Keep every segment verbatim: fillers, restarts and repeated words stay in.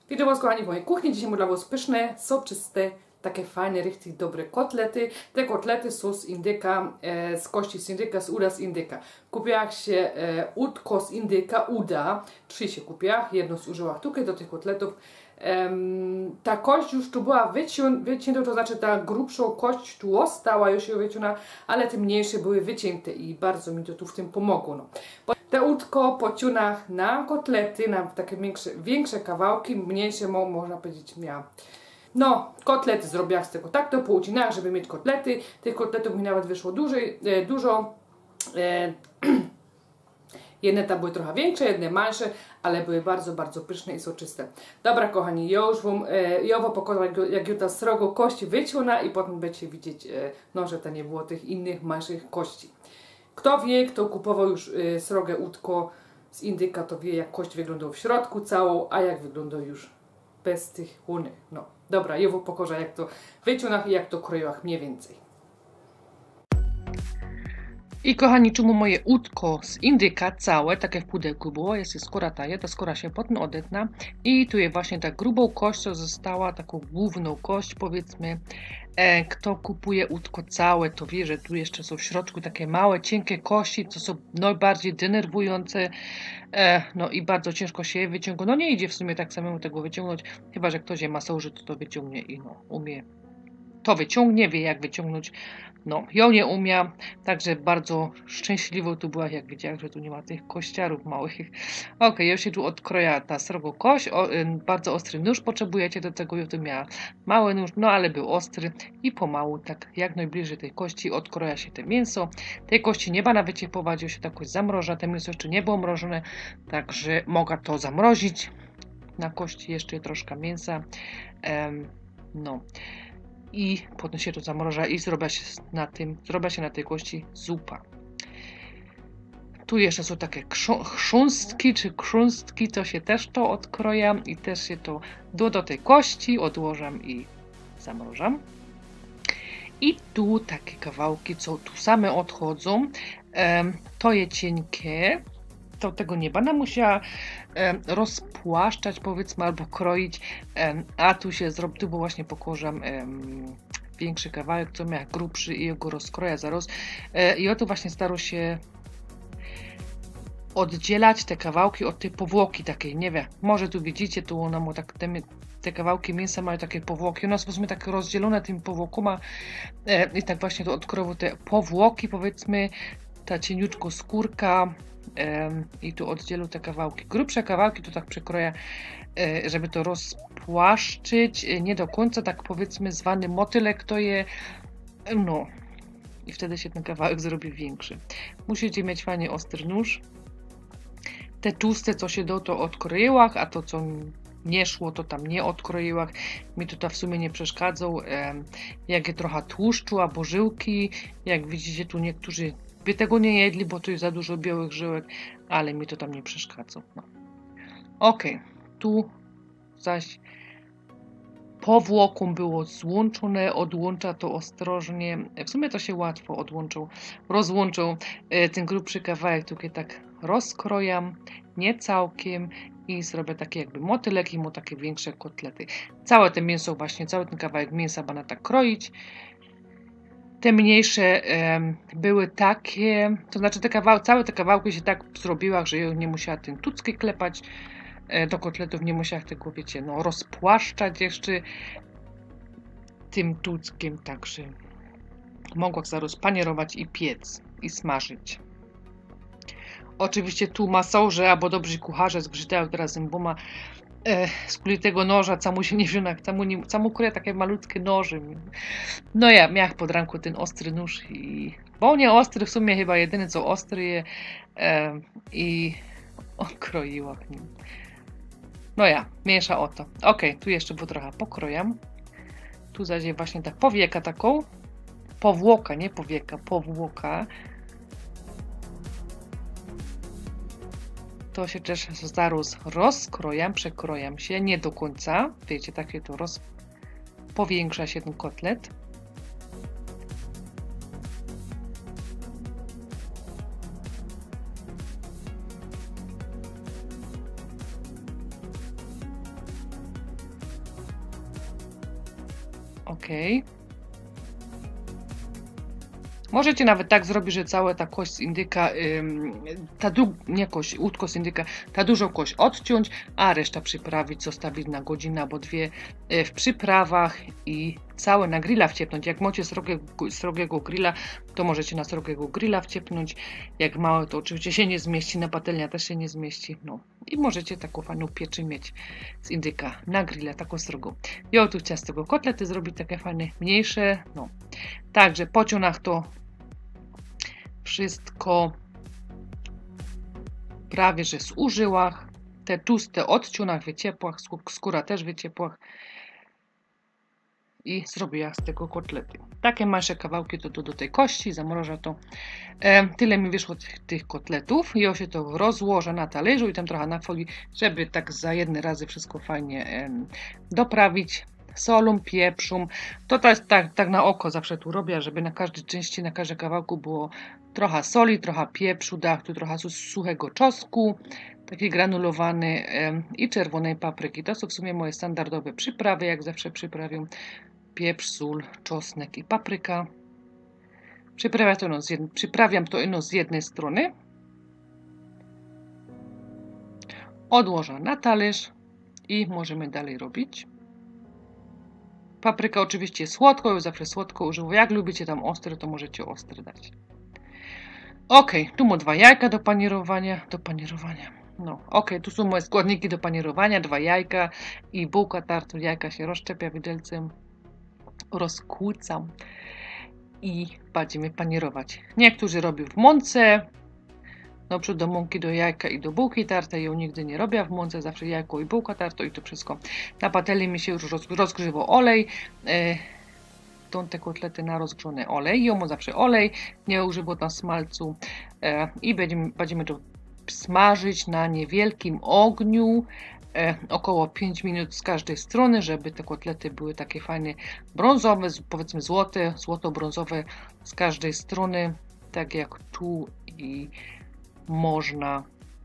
Witam Was, kochani, w mojej kuchni. Dzisiaj mam dla Was pyszne, soczyste, takie fajne, richtig dobre kotlety. Te kotlety są z indyka, e, z kości z indyka, z uda z indyka. Kupiłam się e, udko z indyka, uda. Trzy się kupiłam, jedno zużyłam tutaj do tych kotletów. Um, ta kość już tu była wycięta, to znaczy ta grubsza kość tu ostała już ją wycięta, ale te mniejsze były wycięte i bardzo mi to tu w tym pomogło. No. Te udko pociunach na kotlety, na takie większe, większe kawałki, mniejsze mo, można powiedzieć miała. No, kotlety zrobiłam z tego tak, to poucinałam, żeby mieć kotlety. Tych kotletów mi nawet wyszło dłużej, e, dużo. E, Jedne tam były trochę większe, jedne mniejsze, ale były bardzo, bardzo pyszne i soczyste. Dobra, kochani, ja już Wam, e, ja wam pokażę, jak ja ta srogo kości wyciągna i potem będziecie widzieć, e, no, że to nie było tych innych, mniejszych kości. Kto wie, kto kupował już e, srogie udko z indyka, to wie, jak kość wygląda w środku całą, a jak wygląda już bez tych łuny. No, dobra, ja Wam pokażę, jak to wyciągnąć i jak to kroiłach mniej więcej. I kochani, czemu moje udko z indyka całe, takie w pudełku było, jest skóra taje, ta skóra się potem odetna i tu jest właśnie ta grubą kość, co została, taką główną kość, powiedzmy. E, kto kupuje udko całe, to wie, że tu jeszcze są w środku takie małe, cienkie kości, co są najbardziej denerwujące, e, no i bardzo ciężko się je wyciąga. No nie idzie w sumie tak samemu tego wyciągnąć, chyba że ktoś je masauży, to to wyciągnie i no, umie. To wyciągnie, wie jak wyciągnąć. No, ją nie umiem, także bardzo szczęśliwo tu była, jak widziałam, że tu nie ma tych kościarów małych. Ok, ja się tu odkroja ta srogo kość, o, y, bardzo ostry nóż potrzebujecie do tego, ja tu miała mały nóż, no ale był ostry i pomału, tak jak najbliżej tej kości odkroja się te mięso. Tej kości nie ma na wyciepować, już się tak jakoś zamroża, te mięso jeszcze nie było mrożone, także mogę to zamrozić. Na kości jeszcze troszkę mięsa, um, no. I potem się to zamroża i zrobi się na tym, zrobi się na tej kości zupa. Tu jeszcze są takie chrząstki czy krząstki, to się też to odkrojam i też się to do, do tej kości odłożam i zamrożam. I tu takie kawałki, co tu same odchodzą, to je cienkie. To tego nie będę musiała e, rozpłaszczać, powiedzmy, albo kroić, e, a tu się zrobi, tu bo właśnie pokorzam e, większy kawałek, co miał grubszy i go rozkroja zaraz. E, I oto właśnie staram się oddzielać te kawałki od tej powłoki takiej, nie wiem, może tu widzicie, tu ona ma tak, te, te kawałki mięsa mają takie powłoki, one są w sumie tak rozdzielone tym powłokoma e, i tak właśnie to odkroję te powłoki, powiedzmy, ta cieniutko skórka. I tu oddzielę te kawałki. Grubsze kawałki to tak przekroję, żeby to rozpłaszczyć. Nie do końca, tak powiedzmy, zwany motylek to je. No. I wtedy się ten kawałek zrobi większy. Musicie mieć fajnie ostry nóż. Te tłuste, co się do to odkroiłam, a to, co nie szło, to tam nie odkroiłam. Mi to w sumie nie przeszkadzał. Jak je trochę tłuszczu albo żyłki. Jak widzicie, tu niektórzy by tego nie jedli, bo tu jest za dużo białych żyłek, ale mi to tam nie przeszkadza. No. Ok, tu zaś powłoką było złączone, odłącza to ostrożnie. W sumie to się łatwo odłączą, rozłączą. Ten grubszy kawałek tutaj tak rozkrojam, nie całkiem i zrobię takie jakby motylek i mu takie większe kotlety. Całe te mięso, właśnie cały ten kawałek mięsa będę tak kroić. Te mniejsze e, były takie, to znaczy te kawał, całe te kawałki się tak zrobiła, że ja nie musiała tym tucki klepać e, do kotletów, nie musiała tego, wiecie, no rozpłaszczać jeszcze tym tuckiem, także mogła zaraz panierować i piec i smażyć. Oczywiście tu masauże albo dobrzy kucharze zgrzytają teraz zęboma e, z kuli tego noża, camu się nie wziął, camu, nie, camu kuria takie malutkie noże. No ja miałam pod ręką ten ostry nóż i bo nie ostry, w sumie chyba jedyny co ostry je e, i okroiła nim. No ja, mniejsza o to. Ok, tu jeszcze bo trochę pokrojam. Tu zaś jest właśnie ta powieka taką, powłoka, nie powieka, powłoka. To się też zaraz rozkrojam, przekrojam się, nie do końca. Wiecie, takie to roz... powiększa się ten kotlet. Ok. Możecie nawet tak zrobić, że cała ta kość z indyka, ta nie kość, łódko z indyka, ta dużą kość odciąć, a reszta przyprawić, zostawić na godzinę albo dwie w przyprawach i całe na grilla wciepnąć. Jak macie srogiego, srogiego grilla, to możecie na srogiego grilla wciepnąć. Jak małe, to oczywiście się nie zmieści, na patelnia też się nie zmieści. No i możecie taką fajną pieczę mieć z indyka na grilla, taką srogą. Ja tu chciałam z tego kotlety zrobić takie fajne, mniejsze. No. Także po cionach to wszystko prawie że zużyłach. Te tłuste odciąłach w ciepłach, skóra też w ciepłach. I zrobiłam z tego kotlety. Takie małe kawałki to, to do tej kości, zamrożę to. E, tyle mi wyszło tych, tych kotletów. Ja się to rozłożę na talerzu i tam trochę na folii, żeby tak za jedne razy wszystko fajnie e, doprawić. Solą, pieprzą. To, to jest tak, tak na oko zawsze tu robię, żeby na każdej części, na każdym kawałku było trochę soli, trochę pieprzu, dach tu trochę suchego czosnku, taki granulowany e, i czerwonej papryki. To są w sumie moje standardowe przyprawy, jak zawsze przyprawiam. Pieprz, sól, czosnek i papryka. Przyprawiam to, ino z, jednej, przyprawiam to ino z jednej strony. Odłożę na talerz i możemy dalej robić. Papryka oczywiście słodko, ja zawsze słodko używam. Jak lubicie tam ostre, to możecie ostre dać. Ok, tu mam dwa jajka do panierowania. Do panierowania. No, ok, tu są moje składniki do panierowania. Dwa jajka i bułka tartu. Jajka się rozszczepia widelcem. Rozkłócam i będziemy panierować. Niektórzy robią w mące. No, przód do mąki, do jajka i do bułki tartej. Ja nigdy nie robię w mące, zawsze jajko i bułka tarto i to wszystko. Na patelni mi się już roz, rozgrzewał olej. E, tą te kotlety na rozgrzany olej. Ja mam zawsze olej, nie używam tam smalcu. E, I będziemy, będziemy to smażyć na niewielkim ogniu. E, około pięć minut z każdej strony, żeby te kotlety były takie fajne brązowe, powiedzmy złote, złoto-brązowe z każdej strony. Tak jak tu i można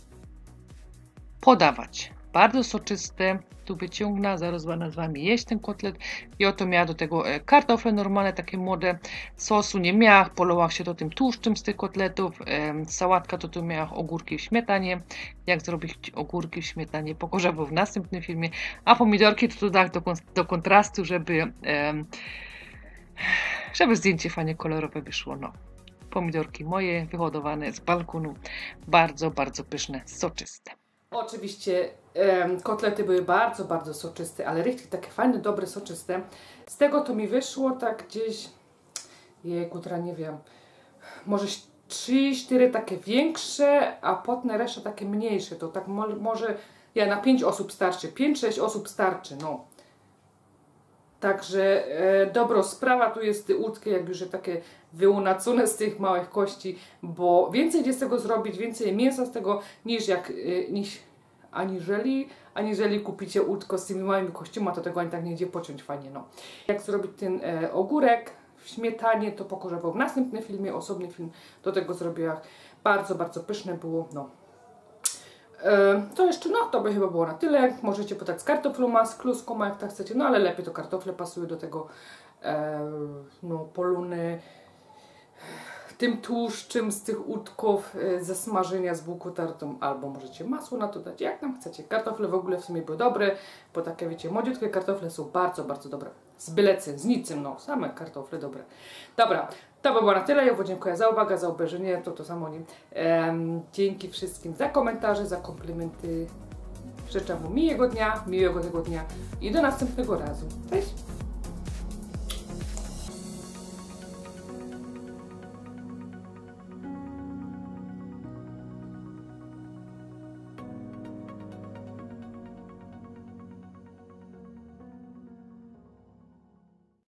podawać. Bardzo soczyste. Tu wyciągnę, zaraz będę z wami jeść ten kotlet. I oto miała do tego kartofle normalne, takie młode. Sosu nie miała, polowała się to tym tłuszczem z tych kotletów. E, sałatka to tu miała ogórki w śmietanie. Jak zrobić ogórki w śmietanie, pokażę w następnym filmie. A pomidorki to tu dać do, do kontrastu, żeby, e, żeby zdjęcie fajnie kolorowe wyszło. No. Pomidorki moje, wyhodowane z balkonu. Bardzo, bardzo pyszne, soczyste. Oczywiście um, kotlety były bardzo, bardzo soczyste, ale richtig takie fajne, dobre, soczyste. Z tego to mi wyszło tak gdzieś, jejku, teraz nie wiem, może trzy cztery takie większe, a potem reszta takie mniejsze. To tak mo może, ja na pięć osób starczy, pięć sześć osób starczy, no. Także e, dobra sprawa, tu jest te łódki jakby, że takie wyłunacone z tych małych kości, bo więcej jest z tego zrobić, więcej mięsa z tego, niż jak, e, niż, aniżeli, aniżeli kupicie łódko z tymi małymi kościami, to tego ani tak nie idzie pociąć fajnie, no. Jak zrobić ten e, ogórek w śmietanie, to pokażę wam w następnym filmie, osobny film do tego zrobiłam. Bardzo, bardzo pyszne było, no. To jeszcze, no to by chyba było na tyle. Możecie podać z kartoflą, z kluską, jak tak chcecie, no ale lepiej to kartofle pasują do tego e, no, poluny tym tłuszczem z tych łódków e, ze smażenia z bułką tartą, albo możecie masło na to dać, jak tam chcecie. Kartofle w ogóle w sumie były dobre, bo takie wiecie, młodziutkie kartofle są bardzo, bardzo dobre. Z bylecem, z nicym, no, same kartofle dobre. Dobra, to by było na tyle. Ja wam dziękuję za uwagę, za obejrzenie, to to samo nie. Ehm, dzięki wszystkim za komentarze, za komplementy. Życzę wam miłego dnia, miłego tego dnia i do następnego razu. Cześć!